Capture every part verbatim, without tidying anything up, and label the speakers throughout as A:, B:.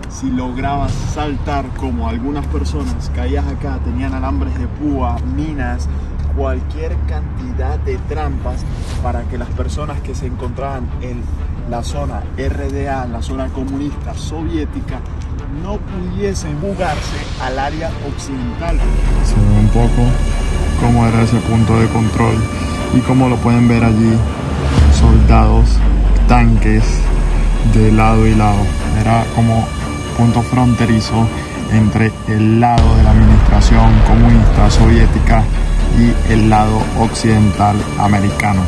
A: si lograbas saltar como algunas personas, caías acá, tenían alambres de púa, minas, cualquier cantidad de trampas para que las personas que se encontraban en la zona R D A, la zona comunista soviética, no pudiesen fugarse al área occidental. Se ve un poco cómo era ese punto de control y como lo pueden ver allí, soldados, tanques de lado y lado. Era como punto fronterizo entre el lado de la administración comunista soviética y el lado occidental americano.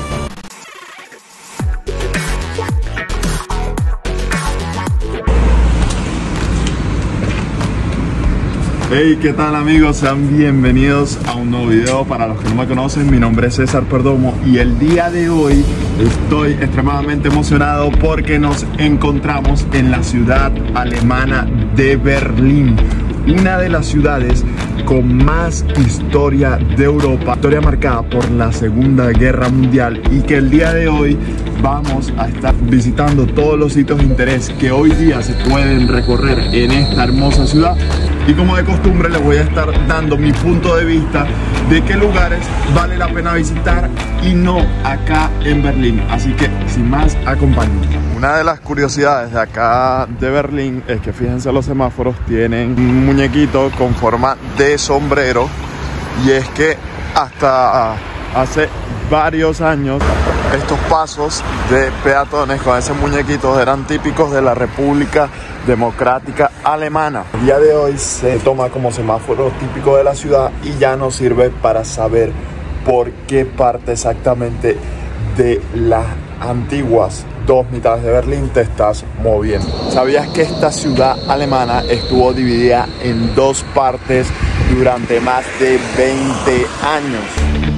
A: Hey, ¿qué tal amigos? Sean bienvenidos a un nuevo video. Para los que no me conocen, mi nombre es César Perdomo y el día de hoy estoy extremadamente emocionado porque nos encontramos en la ciudad alemana de Berlín, una de las ciudades con más historia de Europa, historia marcada por la Segunda Guerra Mundial, y que el día de hoy vamos a estar visitando todos los sitios de interés que hoy día se pueden recorrer en esta hermosa ciudad. Y como de costumbre les voy a estar dando mi punto de vista de qué lugares vale la pena visitar y no acá en Berlín. Así que sin más, acompáñenme. Una de las curiosidades de acá de Berlín es que fíjense, los semáforos tienen un muñequito con forma de sombrero, y es que hasta hace varios años estos pasos de peatones con ese muñequito eran típicos de la República Democrática Alemana. El día de hoy se toma como semáforo típico de la ciudad y ya nos sirve para saber por qué parte exactamente de las antiguas dos mitades de Berlín te estás moviendo. ¿Sabías que esta ciudad alemana estuvo dividida en dos partes durante más de veinte años?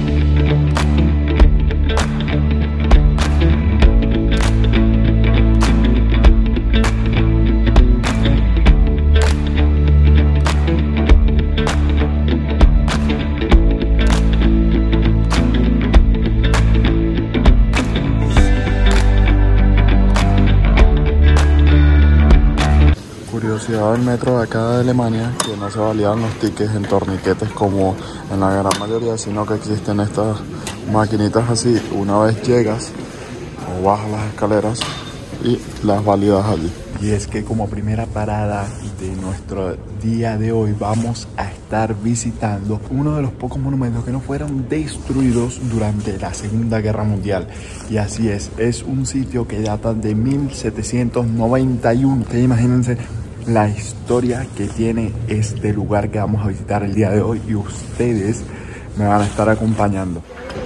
A: Curiosidad del metro de acá de Alemania, que no se validan los tickets en torniquetes como en la gran mayoría, sino que existen estas maquinitas así. Una vez llegas o bajas las escaleras y las validas allí. Y es que como primera parada de nuestro día de hoy vamos a estar visitando uno de los pocos monumentos que no fueron destruidos durante la Segunda Guerra Mundial. Y así es, es un sitio que data de mil setecientos noventa y uno. Ustedes imagínense la historia que tiene este lugar que vamos a visitar el día de hoy, y ustedes me van a estar acompañando.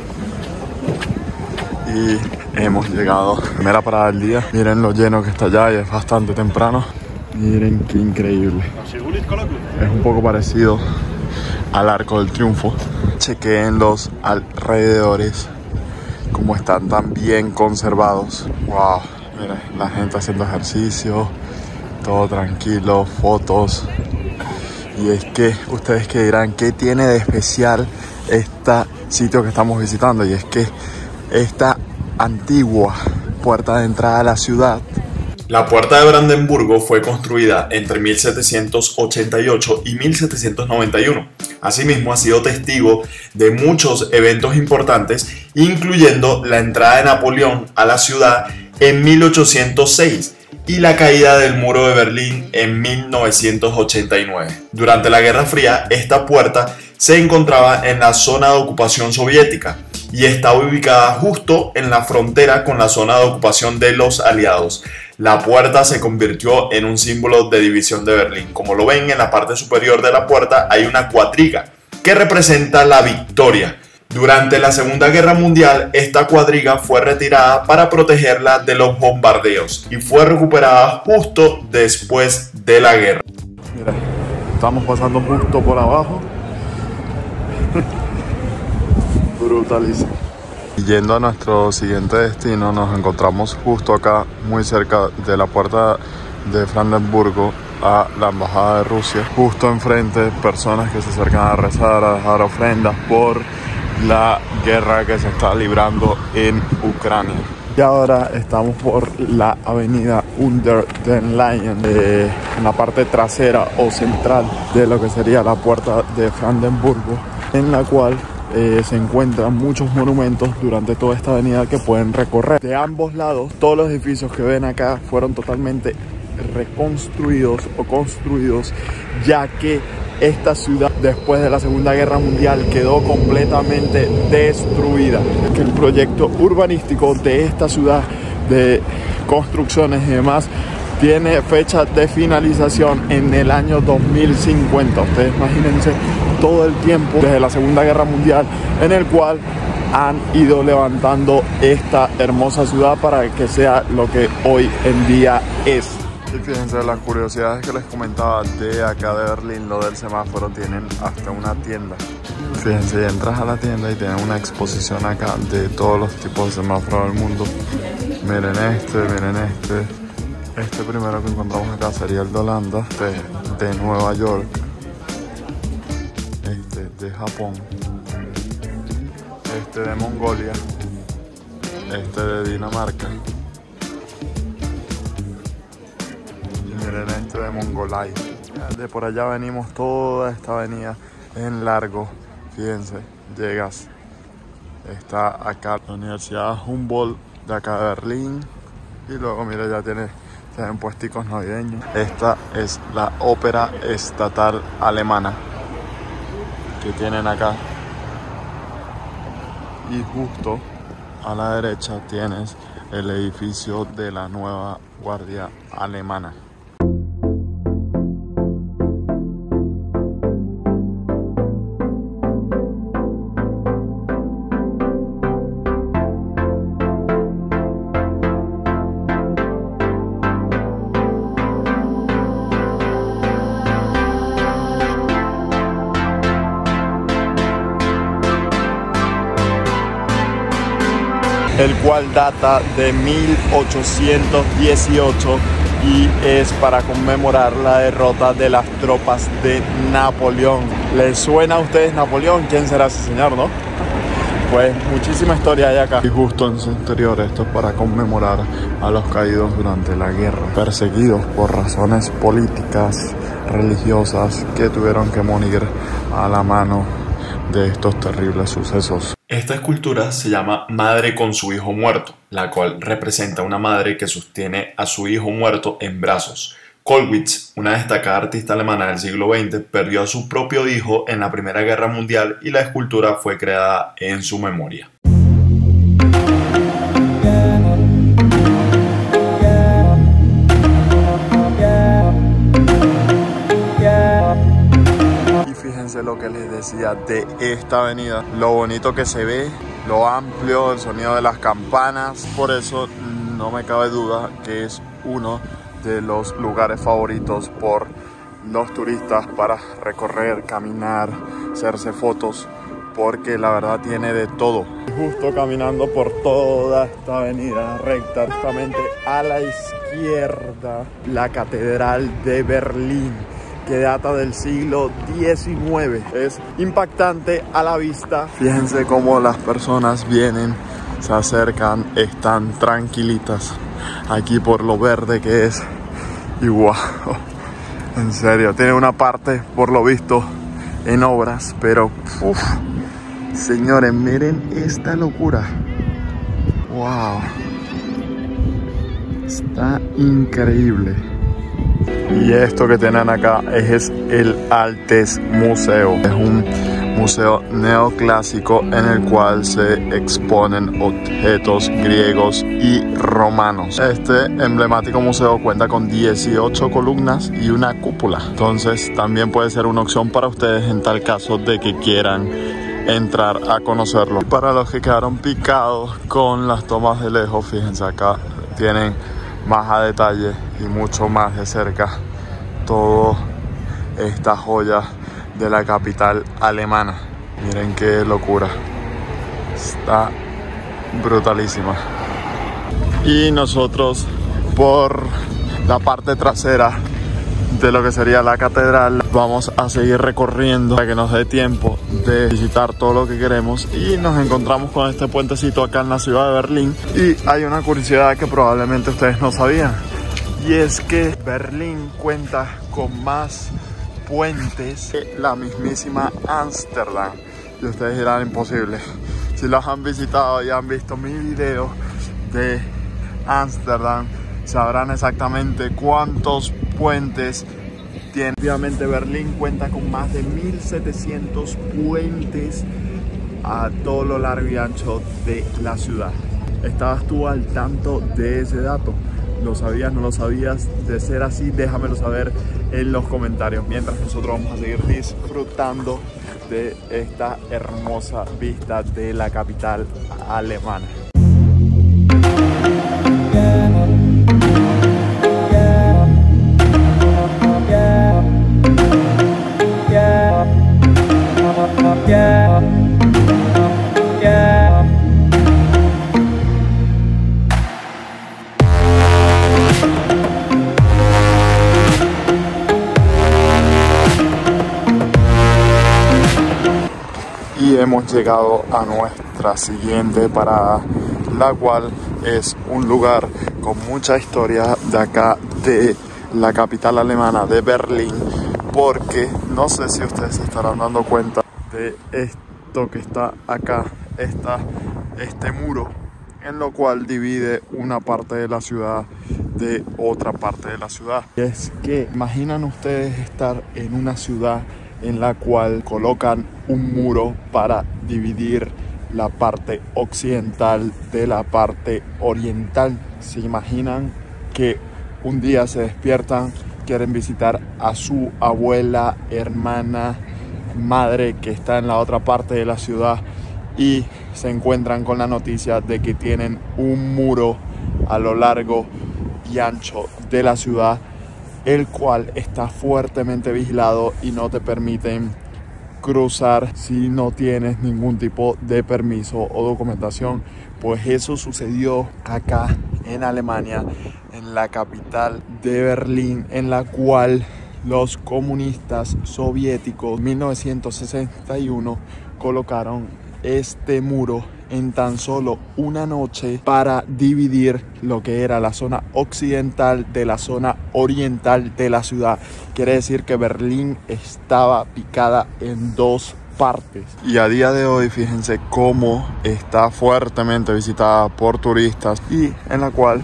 A: Y hemos llegado, primera parada del día. Miren lo lleno que está allá y es bastante temprano. Miren qué increíble. Es un poco parecido al Arco del Triunfo. Chequeen los alrededores, como están tan bien conservados. Wow, miren, la gente haciendo ejercicio, todo tranquilo, fotos. Y es que ustedes que dirán, ¿qué tiene de especial este sitio que estamos visitando? Y es que esta antigua puerta de entrada a la ciudad,
B: la Puerta de Brandenburgo, fue construida entre mil setecientos ochenta y ocho y mil setecientos noventa y uno. Asimismo, ha sido testigo de muchos eventos importantes, incluyendo la entrada de Napoleón a la ciudad en mil ochocientos seis y la caída del muro de Berlín en mil novecientos ochenta y nueve. Durante la Guerra Fría, esta puerta se encontraba en la zona de ocupación soviética y estaba ubicada justo en la frontera con la zona de ocupación de los aliados. La puerta se convirtió en un símbolo de división de Berlín. Como lo ven, en la parte superior de la puerta hay una cuadriga que representa la victoria. Durante la Segunda Guerra Mundial, esta cuadriga fue retirada para protegerla de los bombardeos y fue recuperada justo después de la guerra.
A: Mira, estamos pasando justo por abajo. Brutalísimo.
C: Y yendo a nuestro siguiente destino, nos encontramos justo acá, muy cerca de la puerta de Brandenburgo a la embajada de Rusia. Justo enfrente, personas que se acercan a rezar, a dejar ofrendas por la guerra que se está librando en Ucrania. Y ahora estamos por la avenida Unter den Linden, eh, en la parte trasera o central de lo que sería la puerta de Brandenburgo, en la cual eh, se encuentran muchos monumentos durante toda esta avenida que pueden recorrer. De ambos lados, todos los edificios que ven acá fueron totalmente reconstruidos o construidos, ya que esta ciudad después de la Segunda Guerra Mundial quedó completamente destruida. Que el proyecto urbanístico de esta ciudad, de construcciones y demás, tiene fecha de finalización en el año dos mil cincuenta. Ustedes imagínense todo el tiempo desde la Segunda Guerra Mundial en el cual han ido levantando esta hermosa ciudad para que sea lo que hoy en día es. Y fíjense las curiosidades que les comentaba de acá de Berlín, lo del semáforo, tienen hasta una tienda. Fíjense, entras a la tienda y tienen una exposición acá de todos los tipos de semáforos del mundo. Miren este, miren este. Este primero que encontramos acá sería el de Holanda, este de Nueva York, este de Japón, este de Mongolia, este de Dinamarca. Miren este de Mongolay. De por allá venimos toda esta avenida en largo. Fíjense, llegas. Está acá la Universidad Humboldt de acá de Berlín. Y luego mira, ya tiene, tienen puesticos navideños. Esta es la ópera estatal alemana que tienen acá. Y justo a la derecha tienes el edificio de la nueva Guardia Alemana. El cual data de mil ochocientos dieciocho y es para conmemorar la derrota de las tropas de Napoleón. ¿Les suena a ustedes Napoleón? ¿Quién será ese señor, no? Pues muchísima historia hay acá. Y justo en su interior esto es para conmemorar a los caídos durante la guerra, perseguidos por razones políticas, religiosas, que tuvieron que morir a la mano de estos terribles sucesos.
B: Esta escultura se llama Madre con su hijo muerto, la cual representa a una madre que sostiene a su hijo muerto en brazos. Kollwitz, una destacada artista alemana del siglo veinte, perdió a su propio hijo en la Primera Guerra Mundial y la escultura fue creada en su memoria.
C: Fíjense lo que les decía de esta avenida, lo bonito que se ve, lo amplio, el sonido de las campanas. Por eso no me cabe duda que es uno de los lugares favoritos por los turistas para recorrer, caminar, hacerse fotos, porque la verdad tiene de todo. Justo caminando por toda esta avenida recta, justamente a la izquierda, la Catedral de Berlín, que data del siglo diecinueve. Es impactante a la vista. Fíjense cómo las personas vienen, se acercan, están tranquilitas aquí por lo verde que es. Y wow, en serio, tiene una parte por lo visto en obras, pero uf, señores, miren esta locura. Wow, está increíble. Y esto que tienen acá es el Altes Museo. Es un museo neoclásico en el cual se exponen objetos griegos y romanos. Este emblemático museo cuenta con dieciocho columnas y una cúpula. Entonces también puede ser una opción para ustedes en tal caso de que quieran entrar a conocerlo. Y para los que quedaron picados con las tomas de lejos, fíjense acá tienen más a detalle y mucho más de cerca toda esta joya de la capital alemana. Miren qué locura, está brutalísima. Y nosotros por la parte trasera de lo que sería la catedral. Vamos a seguir recorriendo para que nos dé tiempo de visitar todo lo que queremos y nos encontramos con este puentecito acá en la ciudad de Berlín. Y hay una curiosidad que probablemente ustedes no sabían, y es que Berlín cuenta con más puentes que la mismísima Ámsterdam. Y ustedes dirán, imposible. Si los han visitado y han visto mi video de Ámsterdam, sabrán exactamente cuántos puentes tiene. Obviamente Berlín cuenta con más de mil setecientos puentes a todo lo largo y ancho de la ciudad. ¿Estabas tú al tanto de ese dato? ¿Lo sabías? ¿No lo sabías? De ser así, déjamelo saber en los comentarios, mientras nosotros vamos a seguir disfrutando de esta hermosa vista de la capital alemana. Y hemos llegado a nuestra siguiente parada, la cual es un lugar con mucha historia de acá de la capital alemana de Berlín, porque no sé si ustedes se estarán dando cuenta de esto que está acá, esta, este muro, en lo cual divide una parte de la ciudad de otra parte de la ciudad. Y es que imaginan ustedes estar en una ciudad en la cual colocan un muro para dividir la parte occidental de la parte oriental. ¿Se imaginan que un día se despiertan, quieren visitar a su abuela, hermana, madre que está en la otra parte de la ciudad y se encuentran con la noticia de que tienen un muro a lo largo y ancho de la ciudad, el cual está fuertemente vigilado y no te permiten cruzar si no tienes ningún tipo de permiso o documentación? Pues eso sucedió acá en Alemania, en la capital de Berlín, en la cual los comunistas soviéticos en mil novecientos sesenta y uno colocaron este muro en tan solo una noche para dividir lo que era la zona occidental de la zona oriental de la ciudad. Quiere decir que Berlín estaba picada en dos partes. Y a día de hoy, fíjense cómo está fuertemente visitada por turistas y en la cual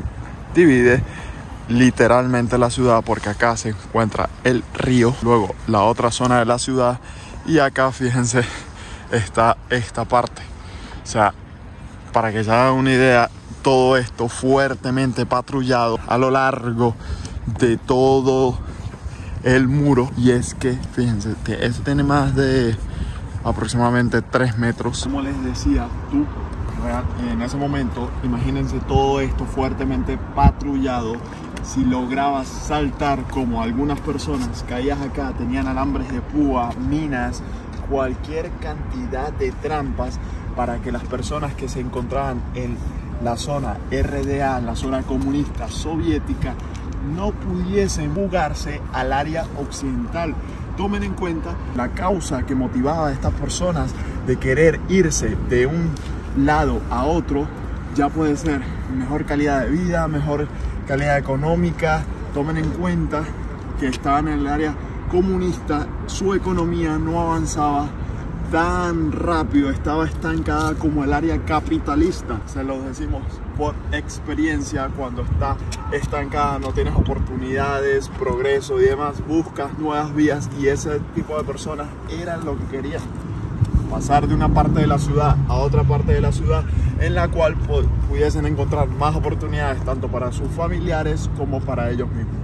C: divide literalmente la ciudad, porque acá se encuentra el río, luego la otra zona de la ciudad y acá, fíjense, está esta parte. O sea, para que se hagan una idea, todo esto fuertemente patrullado a lo largo de todo el muro. Y es que, fíjense, que esto tiene más de aproximadamente tres metros. Como les decía, tú, en ese momento, imagínense todo esto fuertemente patrullado. Si lograbas saltar, como algunas personas, caías acá, tenían alambres de púa, minas, cualquier cantidad de trampas para que las personas que se encontraban en la zona R D A, en la zona comunista soviética, no pudiesen fugarse al área occidental. Tomen en cuenta la causa que motivaba a estas personas de querer irse de un lado a otro. Ya puede ser mejor calidad de vida, mejor calidad económica. Tomen en cuenta que estaban en el área comunista, su economía no avanzaba tan rápido, estaba estancada como el área capitalista. Se lo decimos por experiencia. Cuando está estancada no tienes oportunidades, progreso y demás, buscas nuevas vías, y ese tipo de personas eran lo que querían, pasar de una parte de la ciudad a otra parte de la ciudad en la cual pudiesen encontrar más oportunidades tanto para sus familiares como para ellos mismos.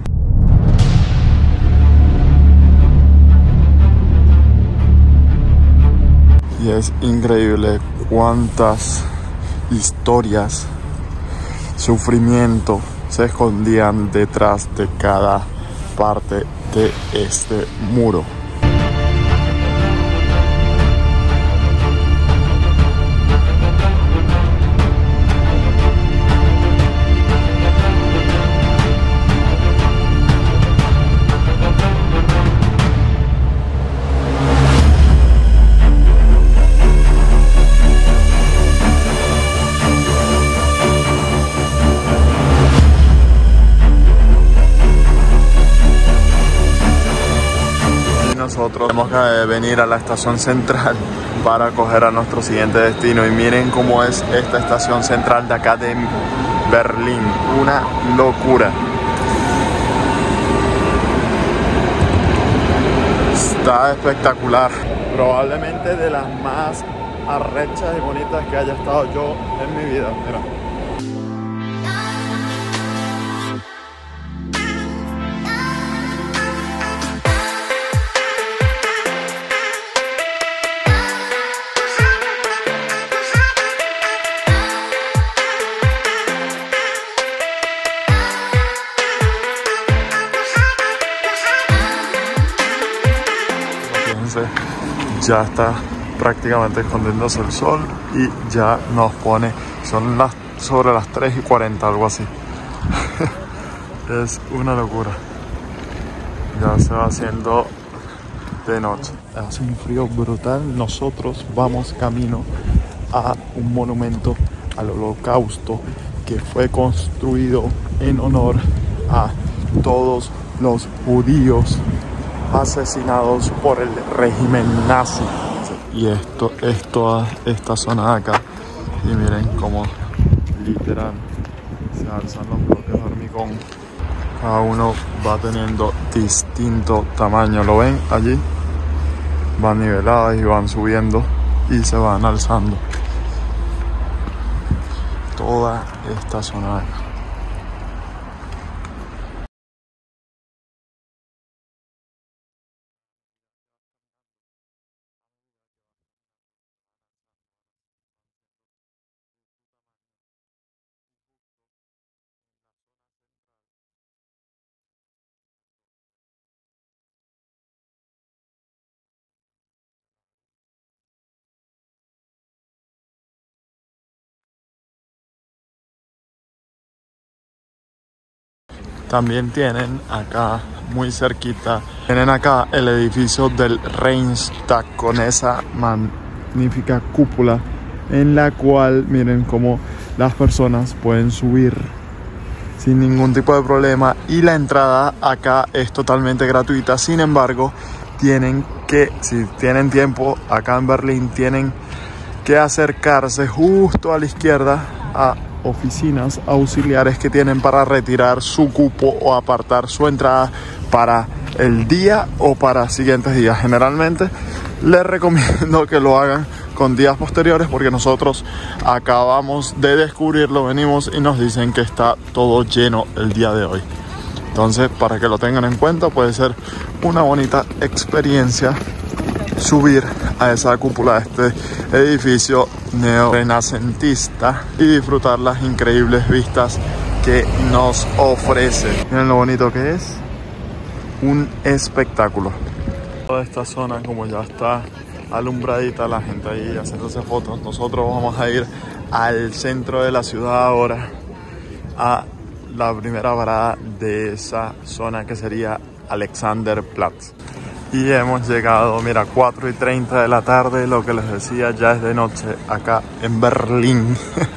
C: Y es increíble cuántas historias, sufrimiento se escondían detrás de cada parte de este muro. nosotros tenemos que venir a la estación central para coger a nuestro siguiente destino. Y miren cómo es esta estación central de acá de Berlín, una locura. Está espectacular, probablemente de las más arrechas y bonitas que haya estado yo en mi vida. Mira. Ya está prácticamente escondiéndose el sol y ya nos pone, son las sobre las tres y cuarenta, algo así. Es una locura. Ya se va haciendo de noche. Hace un frío brutal. Nosotros vamos camino a un monumento al Holocausto que fue construido en honor a todos los judíos asesinados por el régimen nazi. Y esto es toda esta zona de acá. Y miren cómo literal se alzan los bloques de hormigón. Cada uno va teniendo distinto tamaño. ¿Lo ven allí? Van niveladas y van subiendo y se van alzando. Toda esta zona de acá. También tienen acá, muy cerquita, tienen acá el edificio del Reichstag con esa magnífica cúpula en la cual miren cómo las personas pueden subir sin ningún tipo de problema y la entrada acá es totalmente gratuita. Sin embargo, tienen que, si tienen tiempo acá en Berlín, tienen que acercarse justo a la izquierda a oficinas auxiliares que tienen para retirar su cupo o apartar su entrada para el día o para siguientes días. Generalmente les recomiendo que lo hagan con días posteriores porque nosotros acabamos de descubrirlo, venimos y nos dicen que está todo lleno el día de hoy. Entonces, para que lo tengan en cuenta, puede ser una bonita experiencia subir a esa cúpula de este edificio neorrenacentista y disfrutar las increíbles vistas que nos ofrece. Miren lo bonito que es, un espectáculo. Toda esta zona, como ya está alumbradita, la gente ahí haciéndose fotos, nosotros vamos a ir al centro de la ciudad ahora, a la primera parada de esa zona que sería Alexanderplatz. Y hemos llegado, mira, cuatro y treinta de la tarde, lo que les decía, ya es de noche acá en Berlín.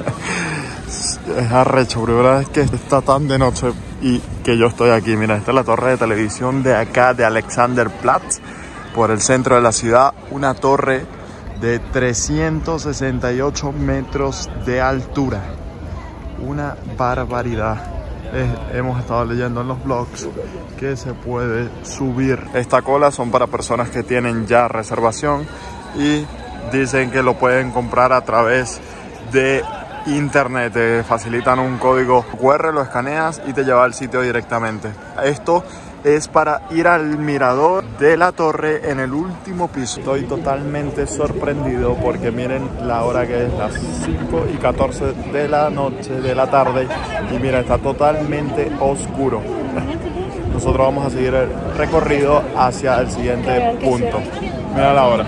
C: Es arrecho, primera vez que está tan de noche y que yo estoy aquí. Mira, esta es la torre de televisión de acá, de Alexanderplatz, por el centro de la ciudad. Una torre de trescientos sesenta y ocho metros de altura. Una barbaridad. Eh, hemos estado leyendo en los blogs que se puede subir. Esta cola son para personas que tienen ya reservación y dicen que lo pueden comprar a través de internet. Te facilitan un código cu erre, lo escaneas y te lleva al sitio directamente. Esto es para ir al mirador de la torre en el último piso. Estoy totalmente sorprendido porque miren la hora que es, las cinco y catorce de la noche, de la tarde, y mira, está totalmente oscuro. Nosotros vamos a seguir el recorrido hacia el siguiente punto. Mira la hora.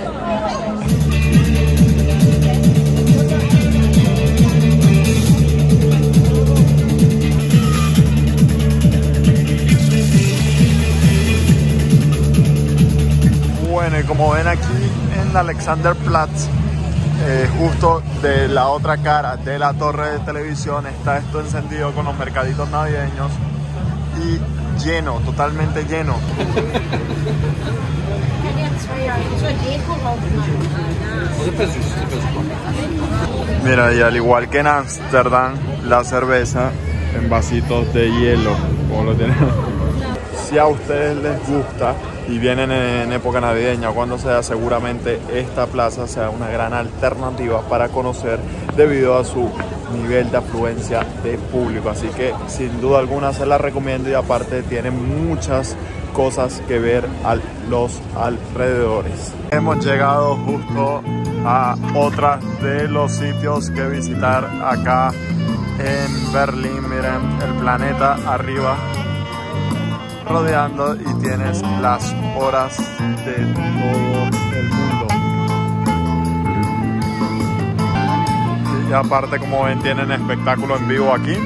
C: Bueno, y como ven aquí en Alexanderplatz, eh, justo de la otra cara de la torre de televisión, está esto encendido con los mercaditos navideños y lleno, totalmente lleno. Mira, y al igual que en Ámsterdam, la cerveza en vasitos de hielo, como lo tienen. Si a ustedes les gusta y vienen en época navideña o cuando sea, seguramente esta plaza sea una gran alternativa para conocer debido a su nivel de afluencia de público. Así que sin duda alguna se la recomiendo, y aparte tiene muchas cosas que ver a los alrededores. Hemos llegado justo a otra de los sitios que visitar acá en Berlín. Miren el planeta arriba rodeando, y tienes las horas de todo el mundo. Y aparte, como ven, tienen espectáculo en vivo aquí.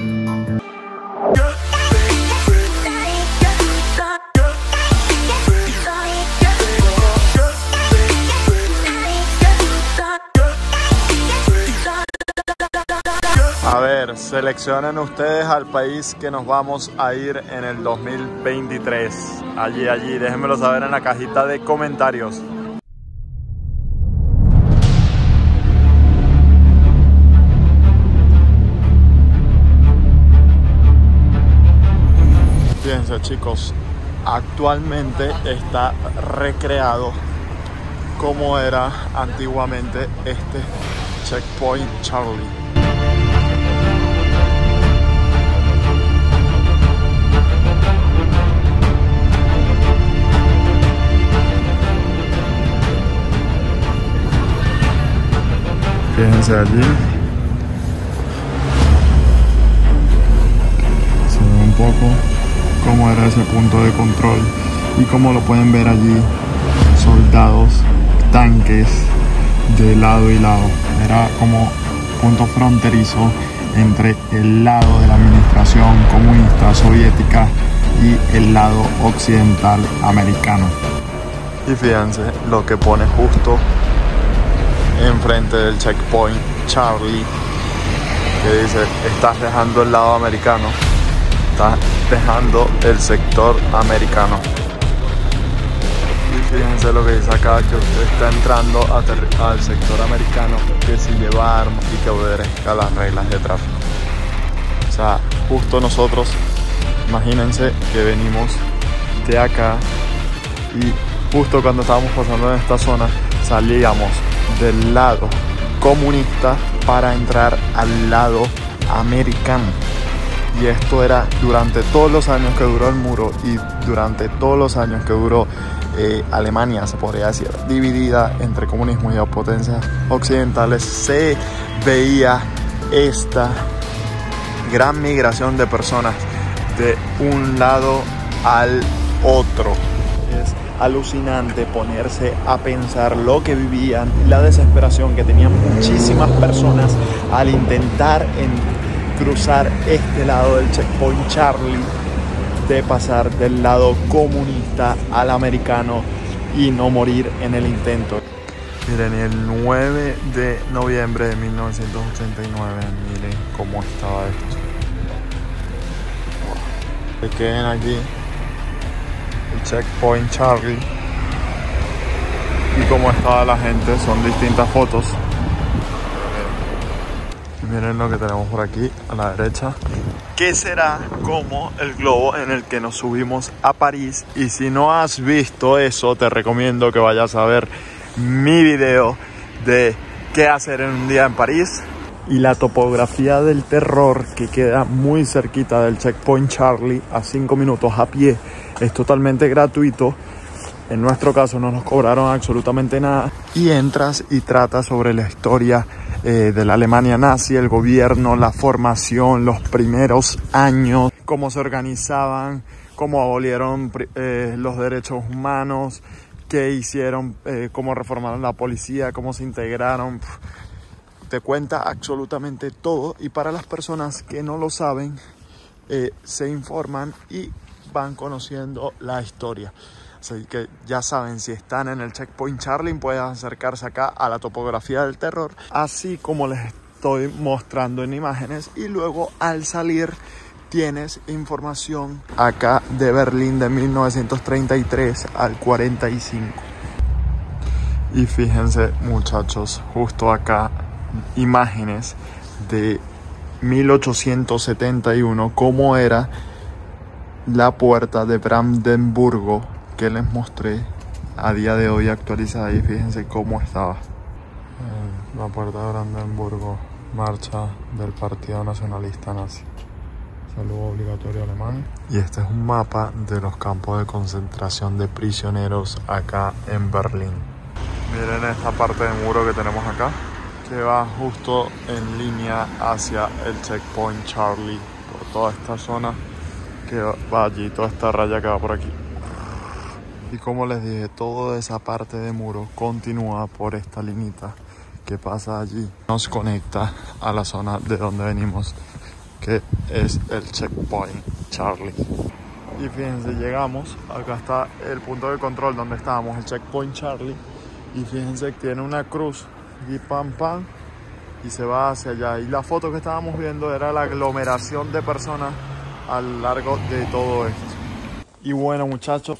C: A ver, seleccionen ustedes al país que nos vamos a ir en el dos mil veintitrés. Allí, allí, déjenmelo saber en la cajita de comentarios. Fíjense, chicos, actualmente está recreado como era antiguamente este Checkpoint Charlie. Fíjense allí, se ve un poco cómo era ese punto de control, y como lo pueden ver allí, soldados, tanques de lado y lado. Era como punto fronterizo entre el lado de la administración comunista soviética y el lado occidental americano. Y fíjense lo que pone justo enfrente del Checkpoint Charlie, que dice: estás dejando el lado americano, estás dejando el sector americano. Y fíjense lo que dice acá, que usted está entrando a al sector americano, que si lleva armas y que obedezca las reglas de tráfico. O sea, justo nosotros, imagínense que venimos de acá, y justo cuando estábamos pasando en esta zona, salíamos del lado comunista para entrar al lado americano. Y esto era durante todos los años que duró el muro, y durante todos los años que duró eh, Alemania, se podría decir, dividida entre comunismo y potencias occidentales, se veía esta gran migración de personas de un lado al otro. Es alucinante ponerse a pensar lo que vivían y la desesperación que tenían muchísimas personas al intentar en cruzar este lado del Checkpoint Charlie, de pasar del lado comunista al americano y no morir en el intento. Miren, el nueve de noviembre de mil novecientos ochenta y nueve, miren cómo estaba esto. Se queden aquí el Checkpoint Charlie, y cómo estaba la gente. Son distintas fotos. Miren lo que tenemos por aquí a la derecha, que será como el globo en el que nos subimos a París. Y si no has visto eso, te recomiendo que vayas a ver mi video de qué hacer en un día en París. Y la topografía del terror, que queda muy cerquita del Checkpoint Charlie, a cinco minutos a pie, es totalmente gratuito. En nuestro caso no nos cobraron absolutamente nada. Y entras y tratas sobre la historia eh, de la Alemania nazi, el gobierno, la formación, los primeros años, cómo se organizaban, cómo abolieron eh, los derechos humanos, qué hicieron, eh, cómo reformaron la policía, cómo se integraron. Te cuenta absolutamente todo, y para las personas que no lo saben, eh, se informan y van conociendo la historia. Así que ya saben, si están en el Checkpoint Charlie, pueden acercarse acá a la topografía del terror, así como les estoy mostrando en imágenes. Y luego al salir tienes información acá de Berlín de mil novecientos treinta y tres al cuarenta y cinco. Y fíjense, muchachos, justo acá imágenes de mil ochocientos setenta y uno, cómo era la puerta de Brandenburgo que les mostré a día de hoy actualizada, y fíjense cómo estaba. Eh, la puerta de Brandenburgo, marcha del Partido Nacionalista Nazi. Saludo obligatorio alemán. Y este es un mapa de los campos de concentración de prisioneros acá en Berlín. Miren esta parte de muro que tenemos acá, que va justo en línea hacia el Checkpoint Charlie, por toda esta zona que va allí, toda esta raya que va por aquí. Y como les dije, toda esa parte de muro continúa por esta linita que pasa allí. Nos conecta a la zona de donde venimos, que es el Checkpoint Charlie. Y fíjense, llegamos, acá está el punto de control donde estábamos, el Checkpoint Charlie. Y fíjense que tiene una cruz y pam pam y se va hacia allá. Y la foto que estábamos viendo era la aglomeración de personas a lo largo de todo esto. Y bueno, muchachos,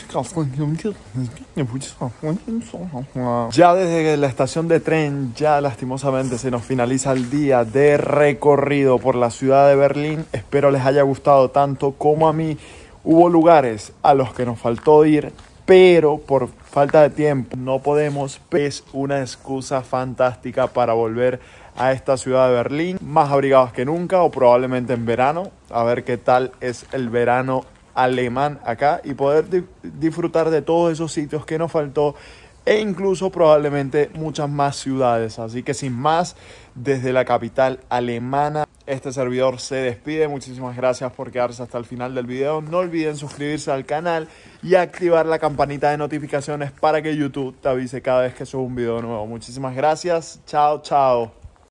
C: ya desde la estación de tren, ya lastimosamente se nos finaliza el día de recorrido por la ciudad de Berlín. Espero les haya gustado tanto como a mí. Hubo lugares a los que nos faltó ir, pero por falta de tiempo no podemos. Es una excusa fantástica para volver a esta ciudad de Berlín, más abrigados que nunca, o probablemente en verano, a ver qué tal es el verano alemán acá y poder di- disfrutar de todos esos sitios que nos faltó, e incluso probablemente muchas más ciudades. Así que sin más, desde la capital alemana, este servidor se despide. Muchísimas gracias por quedarse hasta el final del video. No olviden suscribirse al canal y activar la campanita de notificaciones para que YouTube te avise cada vez que subo un video nuevo. Muchísimas gracias. Chao, chao.